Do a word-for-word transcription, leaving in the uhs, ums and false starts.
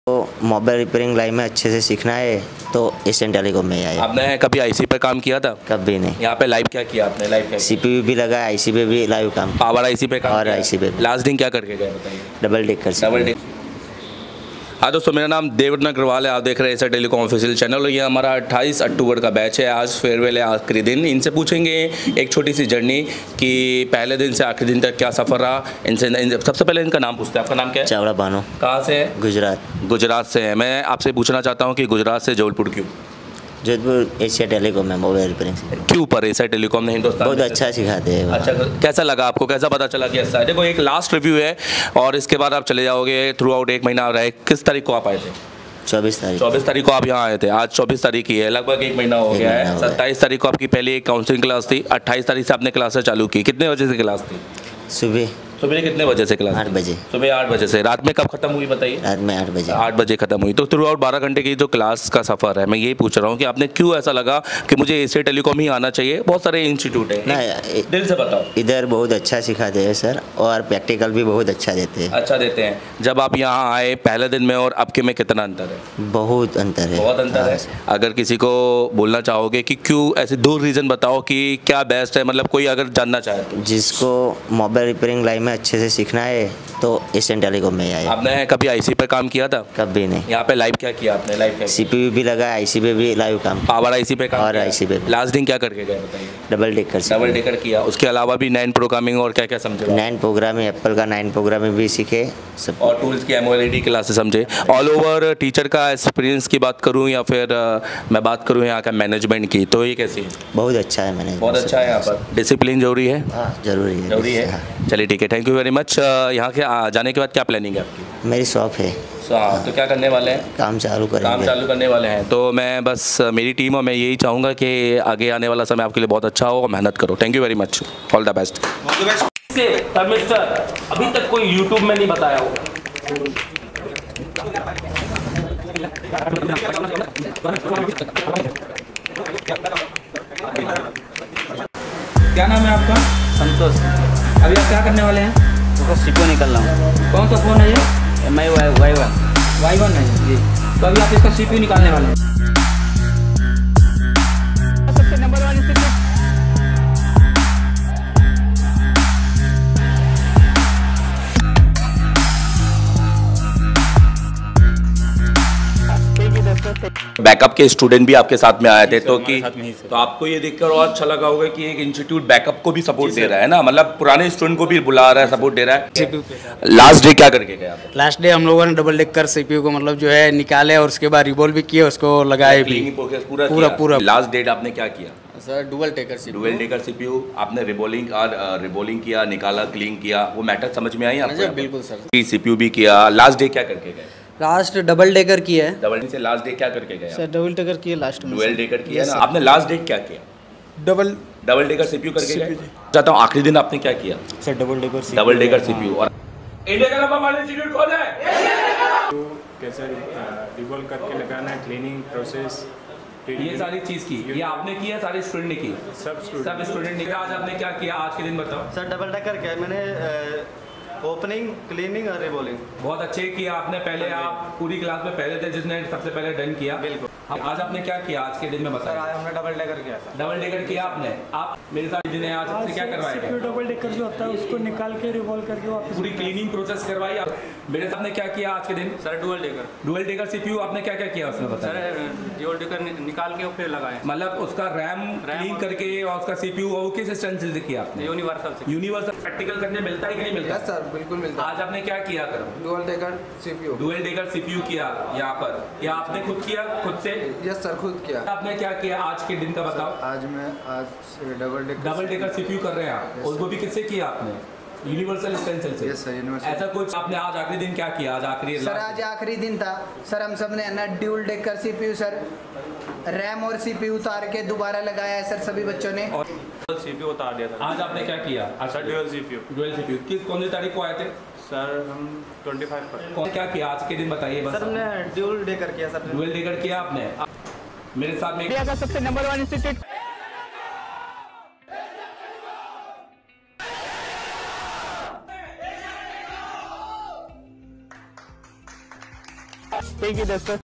तो mobile repairing line में अच्छे से सीखना है तो एशियन टेलीकॉम में आए। आपने कभी आईसी पे काम किया था? कभी नहीं। यहाँ पे लाइव क्या किया आपने? लाइव क्या? सीपीयू भी लगा, आईसी पे भी लाइव काम। पावर आईसी पे काम और किया? आईसी पे भी। लास्ट दिन क्या करके गए बताइए? डबल डेकर से। Double deck. हाँ दोस्तों, मेरा नाम देवरत्न अग्रवाल है। आप देख रहे हैं एशियन टेलीकॉम ऑफिशियल चैनल और ये हमारा अट्ठाईस अक्टूबर का बैच है। आज फेयरवेल है, आखिरी दिन। इनसे पूछेंगे एक छोटी सी जर्नी कि पहले दिन से आखिरी दिन तक क्या सफ़र रहा। इनसे इन, सबसे पहले इनका नाम पूछते हैं। आपका नाम क्या है? चावड़ा बानो। कहाँ से है? गुजरात। गुजरात से है। मैं आपसे पूछना चाहता हूँ कि गुजरात से जबलपुर क्यों? जोधपुर एशिया टेलीकॉम में मोबाइल रिपेयरिंग से। क्यों पर एशिया टेलीकॉम ने हिंदुस्तान बहुत अच्छा सिखाते हैं। अच्छा, कैसा लगा आपको? कैसा पता चला कि ऐसा है? देखो, एक लास्ट रिव्यू है और इसके बाद आप चले जाओगे। थ्रू आउट एक महीना रहे। किस तारीख को आप आए थे? चौबीस तारीख। चौबीस तारीख को आप यहाँ आए थे। आज चौबीस तारीख ही है, लगभग एक महीना हो गया है। सत्ताईस तारीख को आपकी पहली एक काउंसलिंग क्लास थी। अट्ठाईस तारीख से आपने क्लासेस चालू की। कितने बजे से क्लास थी? सुबह सुबह कितने बजे से क्लास? आठ बजे। सुबह आठ बजे से। रात में कब खत्म हुई बताइए? रात में आठ बजे। आठ बजे खत्म हुई। तो थ्रू आउट बारह घंटे की जो क्लास का सफ़र है, मैं यही पूछ रहा हूँ कि आपने क्यों ऐसा लगा कि मुझे एशिया टेलीकॉम ही आना चाहिए? बहुत सारे इंस्टीट्यूट है, नहीं, दिल से बताओ। इधर बहुत अच्छा सिखाते हैं सर और प्रैक्टिकल भी बहुत अच्छा देते हैं। अच्छा देते हैं। जब आप यहाँ आए पहले दिन में और अब के में कितना अंतर है? बहुत अंतर है। बहुत अंतर है। अगर किसी को बोलना चाहोगे कि क्यों, ऐसे दो रीज़न बताओ कि क्या बेस्ट है, मतलब कोई अगर जानना चाहे तो। जिसको मोबाइल रिपेयरिंग लाइन में अच्छे से सीखना है तो एशियन टेलीकॉम में आए। आपने कभी आईसी पे काम किया था? कभी नहीं। यहाँ पे लाइव क्या किया आपने? लाइव क्या? सीपीयू भी लगा, आईसी पे भी लाइव काम। पावर आईसी पे काम और किया? आईसी पे। लास्ट दिन क्या करके गए बताइए? डबल डेकर से। डबल डेकर किया। उसके अलावा भी नाइन प्रोग्रामिंग और क्या क्या समझे? नाइन प्रोग्रामिंग, एप्पल का नाइन प्रोग्रामिंग भी सीखे सब। और टूल्स की एमओएलईडी क्लासेस समझे। ऑल ओवर टीचर का एक्सपीरियंस की बात करूँ या फिर आ, मैं बात करूँ यहाँ का मैनेजमेंट की, तो ये कैसी है? बहुत अच्छा है मैनेजमेंट। बहुत अच्छा है। यहाँ पर डिसिप्लिन जरूरी है। हाँ, जरूरी है। जरूरी है। चलिए ठीक है, थैंक यू वेरी मच। यहाँ के आ, जाने के बाद क्या प्लानिंग है आपकी? मेरी शॉप है। हाँ, तो क्या करने वाले हैं? काम चालू करेंगे। काम चालू करने वाले हैं। तो मैं बस मेरी टीम और मैं यही चाहूँगा कि आगे आने वाला समय आपके लिए बहुत अच्छा हो और मेहनत करो। Thank you very much. All the best. अभी तक कोई यूट्यूब में नहीं बताया हो। क्या नाम है आपका? संतोष। अभी आप क्या करने वाले हैं? तो सीपीयू निकल रहा हूँ। कौन सा फ़ोन है ये? M I Y Y one Y one है जी। तो अभी आप इसका सीपीयू निकालने वाले हैं। सबसे नंबर वन इंस्टीट्यूट। बैकअप के स्टूडेंट भी आपके साथ में आए थे, तो कि तो आपको ये देखकर और अच्छा लगा होगा कि एक इंस्टीट्यूट बैकअप को भी सपोर्ट दे रहा है ना, मतलब पुराने स्टूडेंट को भी बुला रहा है, सपोर्ट दे रहा है। लास्ट डे क्या करके गए आप? लास्ट डे हम लोगों ने डबल डेकर सीपीयू को मतलब जो है निकाले और उसके बाद रिवॉल्व भी किए, उसको लगाए भी पूरा पूरा पूरा। लास्ट डेट आपने क्या किया? Sir dual decker CPU. Dual decker CPU आपने रिबोलिंग और रिबोलिंग किया, निकाला, क्लीन किया, वो मैटर समझ में आई आपको? बिल्कुल सर। सीपीयू भी किया। लास्ट डे क्या करके गए? लास्ट डबल डेकर की है। डबल से लास्ट डे क्या करके गए? सर डबल डेकर की है लास्ट में। डुअल डेकर किया ना आपने। लास्ट डे क्या किया? डबल डबल डेकर सीपीयू करके गए। चाहता हूँ आखिरी दिन आपने क्या किया? Sir double decker double decker CPU. और इंडिया का नंबर वन इंस्टीट्यूट कौन है? कैसे रिवॉल्व करके लगाना है, क्लीनिंग प्रोसेस, ये सारी चीज की, ये आपने किया, सारे स्टूडेंट ने की? सब स्टूडेंट सब स्टूडेंट ने किया। आज आपने क्या किया? आज के दिन बताओ। सर डबल डेकर क्या है? मैंने ओपनिंग, क्लीनिंग और रिबोलिंग। बहुत अच्छे किया आपने। पहले आप पूरी क्लास में पहले थे जिसने सबसे पहले डन किया। बिल्कुल। आज आपने क्या किया? आज के दिन में बताया। आज हमने डबल डेकर किया सर। डबल डेकर किया आपने। आप मेरे साथ जिन्हें आज आपसे क्या करवाएगा? डबल डेकर जो होता है उसको निकाल के रिवॉल्व करके वापस पूरी क्लीनिंग प्रोसेस करवाई आप। मेरे साथ ने क्या किया आज के दिन? Sir dual decker. Dual decker CPU आपने क्या क्या किया उसमें बताया? सर डुअल डेकर निकाल के फिर लगाए, मतलब उसका रैम क्लीन करके और उसका सीपीयू वो किस स्टैंड से किया आपने? यूनिवर्सल से। यूनिवर्सल प्रैक्टिकल करने मिलता है कि नहीं मिलता? यस सर, बिल्कुल मिलता है। आज आपने क्या किया? करो dual decker CPU. Dual decker CPU किया यहाँ पर, या आपने खुद किया? खुद से? यस सर, खुद किया। आपने क्या किया आज के दिन का बताओ? आज मैं आज double decker double decker CPU कर रहे हैं आप, और वो भी किससे किया आपने? यूनिवर्सल स्टेंसिल से। Yes sir, universal. ऐसा कुछ आपने आज आखिरी दिन क्या किया? आज आखिरी सर आज आखिरी दिन था सर, हम सब ने ना dual decker CPU sir RAM और सीपीयू उतार के दोबारा लगाया है सर सभी बच्चों ने। और सीपीयू उतार दिया था। आज आपने क्या किया? Sir dual CPU. Dual CPU किस कौन सी तारीख को आए थे? सर हम पच्चीस पर। कौन क्या किया आज के दिन बताइए बस। सर हमने ड्यूल डेकर किया सर। डुअल डेकर किया आपने। मेरे साथ में इंडिया का सबसे नंबर वन इंस्टीट्यूट एक ही दस पर